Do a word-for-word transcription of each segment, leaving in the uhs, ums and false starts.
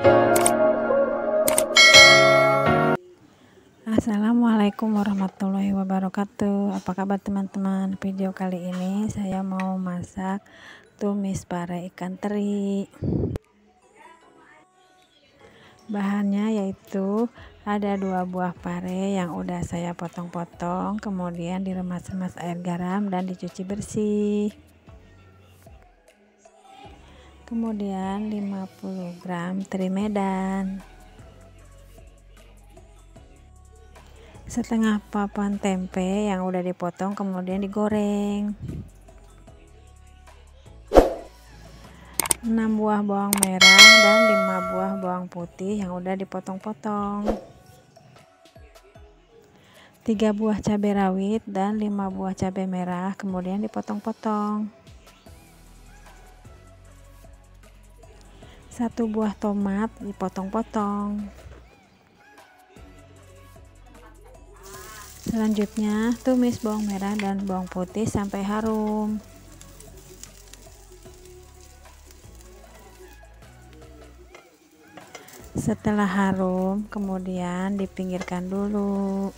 Assalamualaikum warahmatullahi wabarakatuh. Apa kabar teman-teman? Video kali ini saya mau masak tumis pare ikan teri. Bahannya yaitu ada dua buah pare yang udah saya potong-potong, kemudian diremas-remas air garam dan dicuci bersih. Kemudian lima puluh gram teri Medan, setengah papan tempe yang udah dipotong kemudian digoreng, enam buah bawang merah dan lima buah bawang putih yang udah dipotong-potong, tiga buah cabai rawit dan lima buah cabai merah kemudian dipotong-potong, satu buah tomat dipotong-potong. Selanjutnya tumis bawang merah dan bawang putih sampai harum. Setelah harum, kemudian dipinggirkan dulu.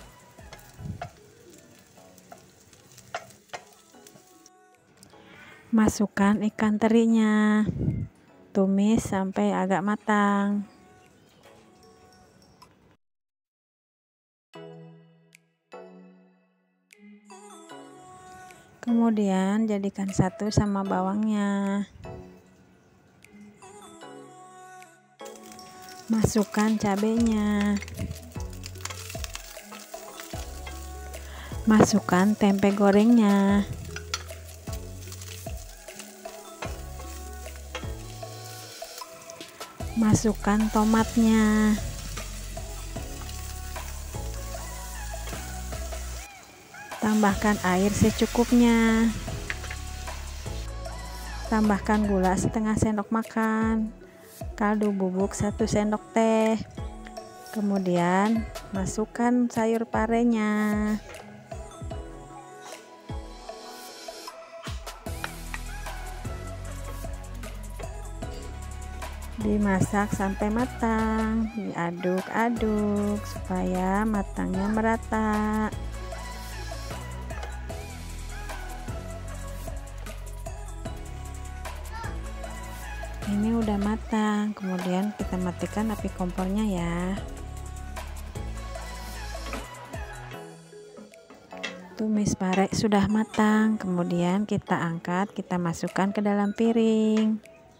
Masukkan ikan terinya, tumis sampai agak matang. Kemudian jadikan satu sama bawangnya. Masukkan cabenya. Masukkan tempe gorengnya. Masukkan tomatnya. Tambahkan air secukupnya. Tambahkan gula setengah sendok makan, kaldu bubuk satu sendok teh. Kemudian masukkan sayur parenya. Dimasak sampai matang, diaduk-aduk supaya matangnya merata. Ini udah matang, kemudian kita matikan api kompornya ya. Tumis pare sudah matang, kemudian kita angkat, kita masukkan ke dalam piring.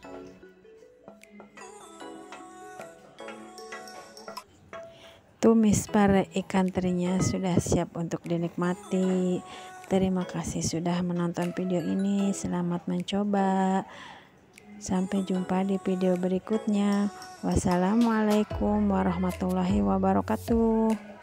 Tumis pare ikan terinya sudah siap untuk dinikmati. Terima kasih sudah menonton video ini. Selamat mencoba. Sampai jumpa di video berikutnya. Wassalamualaikum warahmatullahi wabarakatuh.